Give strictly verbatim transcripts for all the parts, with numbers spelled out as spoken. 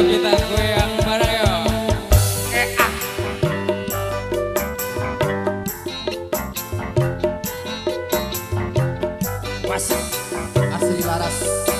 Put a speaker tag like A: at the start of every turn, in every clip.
A: kita goyang bareng yo. Eh ah.
B: Wasik asli laras.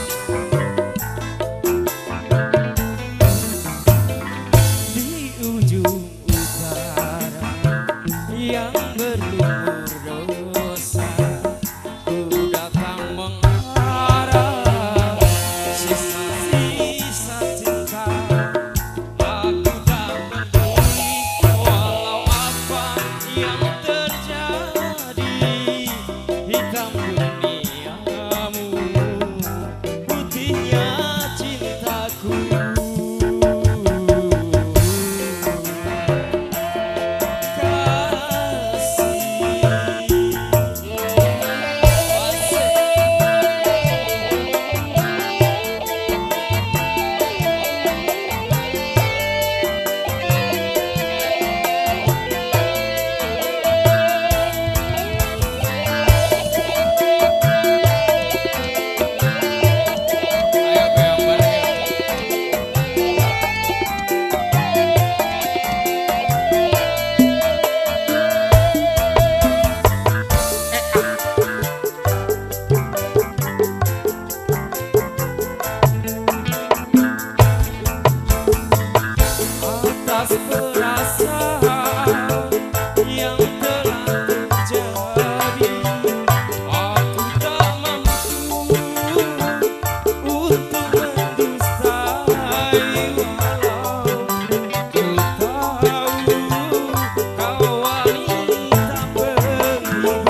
A: Di ujung utara yang berlumur dosa, ku datang mengharap sisa-sisa cinta. Aku tak peduli walau apa yang terjadi. Hitam duniamu, putihnya cintaku. Atas perasaan yang telah terjadi, aku tak mampu untuk mendustai. Walau ku tahu kau wanita penghibur.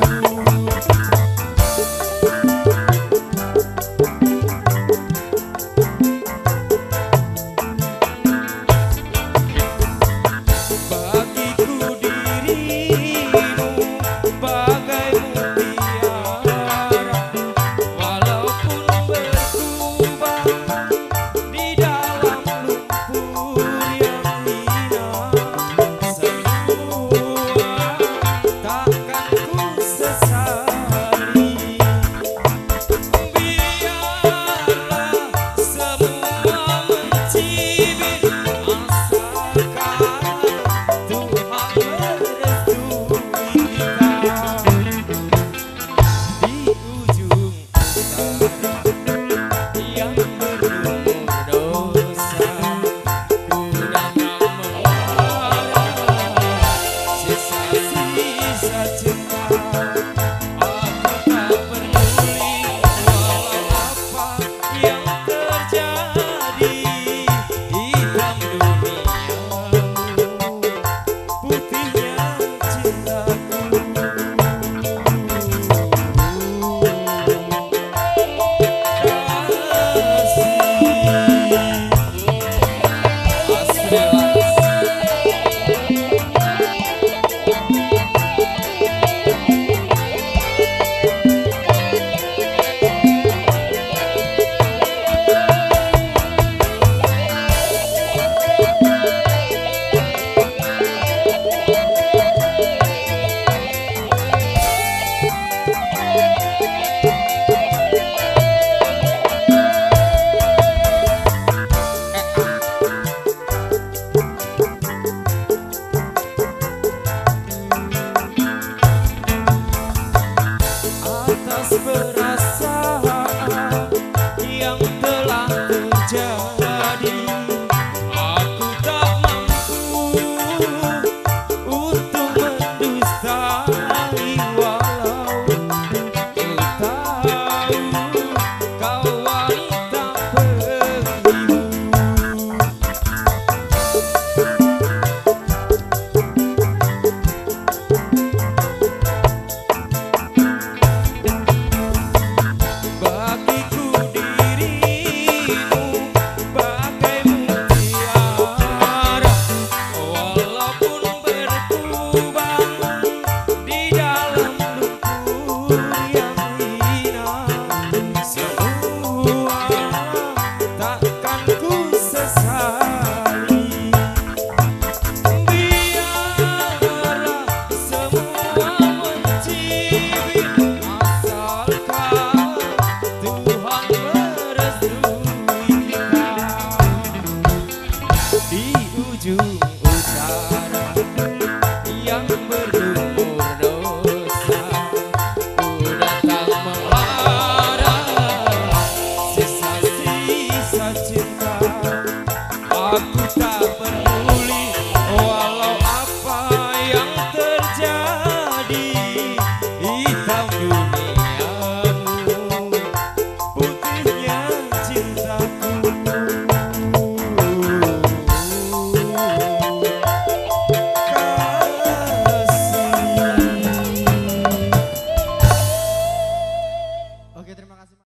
A: Atas perasaan yang telah terjadi, aku tak mampu untuk mendustai. Walau ku tahu kau wanita penghibur.
B: Oke, terima kasih.